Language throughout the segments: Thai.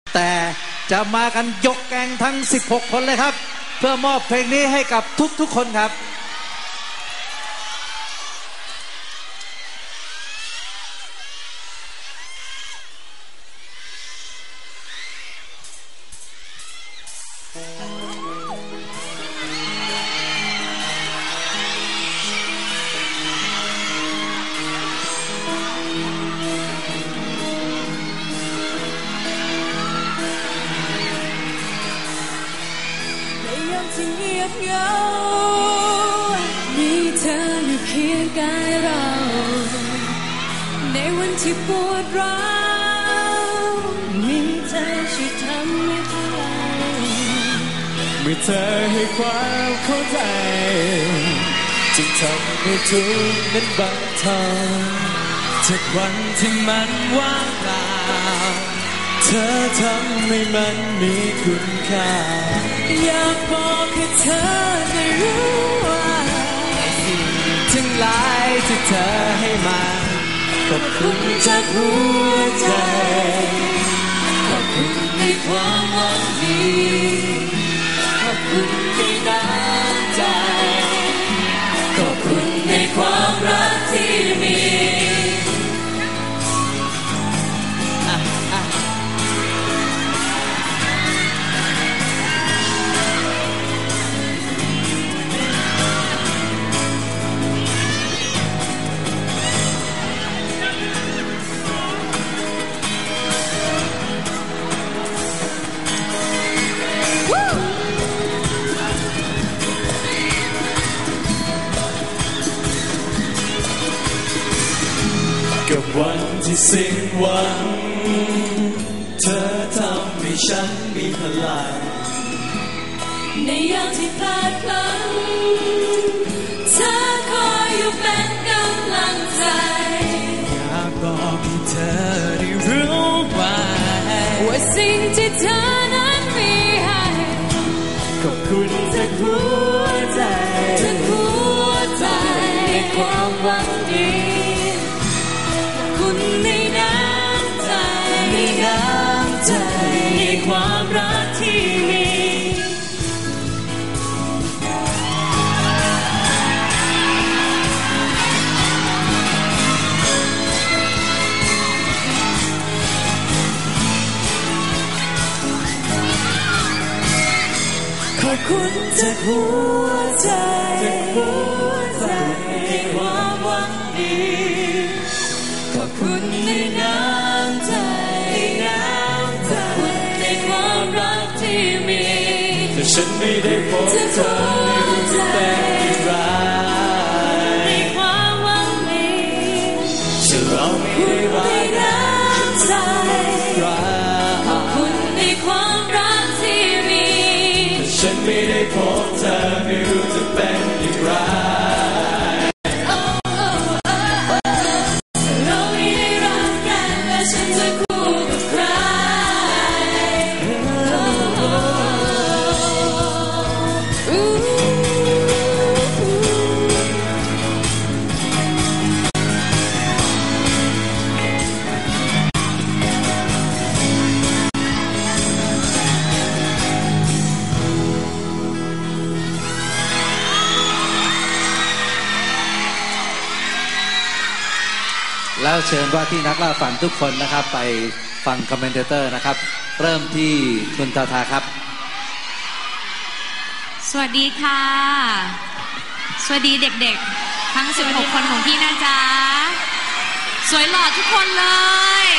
แต่จะมากันยกแกงทั้ง16คนเลยครับเพื่อมอบเพลงนี้ให้กับทุกๆคนครับที่เงียบเหงามีเธออยู่เคียงกายเราในวันที่ปวดร้าวมีเธอช่วยทำให้เข้าใจเมื่อเธอให้ความเข้าใจจึงทำให้ทุกข์นั้นบรรเทาจากวันที่มันว่างเปล่าเธอทำให้มันมีคุณค่าอยากบอกให้เธอได้รู้ว่าสิ่งทั้งหลายที่เธอให้มาขอบคุณจากหัวใจขอบคุณในความหวังดีขอบคุณในน้ำใจขอบคุณในความรักที่มีกับวันที่สิ้นหวังเธอทำให้ฉันมีพลังในยามที่พลาดพลั้งเธอคอยอยู่เป็นกำลังใจอยากบอกให้เธอได้รู้ว่าสิ่งที่เธอนั้นมีให้ขอบคุณจากหัวใจจากหัวใจในความหวังดีในน้ำใจในน้ำใจในความรักที่มีขอบคุณจากหัวใจจากหัวใจในความหวังดีขอบคุณในน้ำใจในน้ำใจในความรักที่มีแต่ฉันไม่ได้พบเธอไม่รู้จะเป็นอย่างไรในความหวังดีฉันเราไม่ได้รักในน้ำใจขอบคุณในความรักที่มีแต่ฉันไม่ได้พบเธอไม่รู้จะเป็นอย่างไรแล้วเชิญว่าที่นักล่าฝันทุกคนนะครับไปฟังคอมเมนเตอร์นะครับเริ่มที่คุณทาทาครับสวัสดีค่ะสวัสดีเด็กๆทั้ง16คนของพี่นะจ๊ะสวยหล่อทุกคนเลย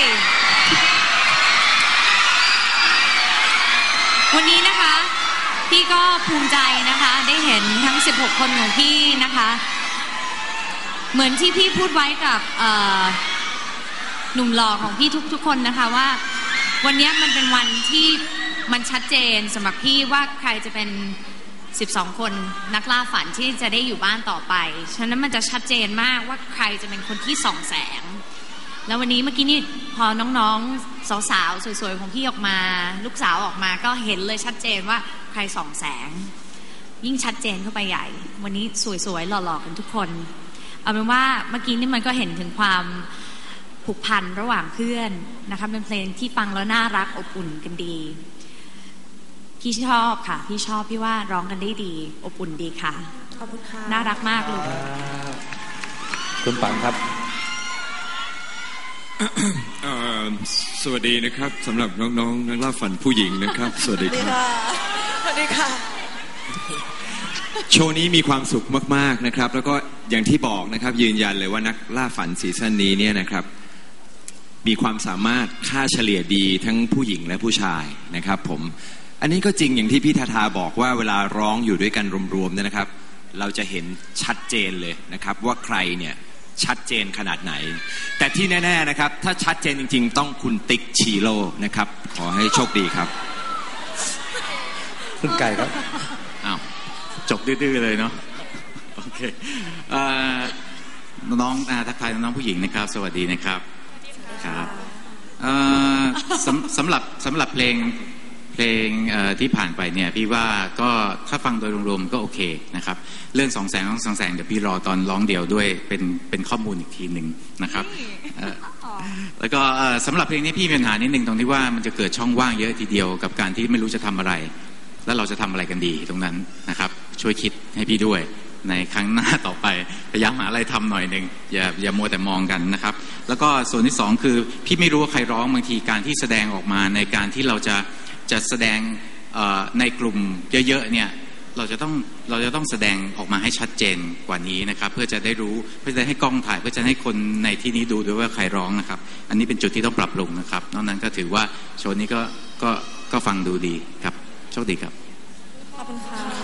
วันนี้นะคะพี่ก็ภูมิใจนะคะได้เห็นทั้ง16คนของพี่นะคะเหมือนที่พี่พูดไว้กับหนุ่มหล่อของพี่ทุกคนนะคะว่าวันนี้มันเป็นวันที่มันชัดเจนสำหรับพี่ว่าใครจะเป็น12คนนักล่าฝันที่จะได้อยู่บ้านต่อไปฉะนั้นมันจะชัดเจนมากว่าใครจะเป็นคนที่ส่องแสงแล้ววันนี้เมื่อกี้นี่พอน้องๆสาวๆสวยๆของพี่ออกมาลูกสาวออกมาก็เห็นเลยชัดเจนว่าใครส่องแสงยิ่งชัดเจนเข้าไปใหญ่วันนี้สวยๆหล่อๆกันทุกคนเอาเป็นว่าเมื่อกี้นี่มันก็เห็นถึงความผูกพันระหว่างเพื่อนนะคะเป็นเพลงที่ฟังแล้วน่ารักอบอุ่นกันดีพี่ชอบค่ะพี่ชอบพี่ว่าร้องกันได้ดีอบอุ่นดีค่ะขอบคุณค่ะน่ารักมากเลยคุณปังครับสวัสดีนะครับสำหรับน้องๆนักล่าฝันผู้หญิงนะครับสวัสดีครับสวัสดีค่ะโชว์นี้มีความสุขมากๆนะครับแล้วก็อย่างที่บอกนะครับยืนยันเลยว่านักล่าฝันซีซั่นนี้เนี่ยนะครับมีความสามารถค่าเฉลี่ยดีทั้งผู้หญิงและผู้ชายนะครับผมอันนี้ก็จริงอย่างที่พี่ทาทาบอกว่าเวลาร้องอยู่ด้วยกันรวมๆเนี่ยนะครับเราจะเห็นชัดเจนเลยนะครับว่าใครเนี่ยชัดเจนขนาดไหนแต่ที่แน่ๆนะครับถ้าชัดเจนจริงๆต้องคุณติ๊กชีโร่นะครับขอให้โชคดีครับคุณไก่ครับอ้าวจบดื้อๆเลยเนาะโอเคน้องทักทายน้องผู้หญิงนะครับสวัสดีนะครับครับสำหรับเพลงที่ผ่านไปเนี่ยพี่ว่าก็ถ้าฟังโดยรวมๆก็โอเคนะครับเรื่อง2 แสงเดี๋ยวพี่รอตอนร้องเดี่ยวด้วยเป็นข้อมูลอีกทีหนึ่งนะครับแล้วก็สำหรับเพลงนี้พี่มีปัญหานิดนึงตรงที่ว่ามันจะเกิดช่องว่างเยอะทีเดียวกับการที่ไม่รู้จะทำอะไรแล้วเราจะทำอะไรกันดีตรงนั้นนะครับช่วยคิดให้พี่ด้วยในครั้งหน้าต่อไปพยายามหาอะไรทำหน่อยนึงอย่ามัวแต่มองกันนะครับแล้วก็ส่วนที่2คือพี่ไม่รู้ว่าใครร้องบางทีการที่แสดงออกมาในการที่เราจะแสดงในกลุ่มเยอะๆเนี่ยเราจะต้องแสดงออกมาให้ชัดเจนกว่านี้นะครับเพื่อจะได้รู้เพื่อจะให้กล้องถ่ายเพื่อจะให้คนในที่นี้ดูด้วยว่าใครร้องนะครับอันนี้เป็นจุดที่ต้องปรับปรุงนะครับนอกนั้นก็ถือว่าโชว์นี้ก็ฟังดูดีครับโชคดีครับขอบคุณค่ะ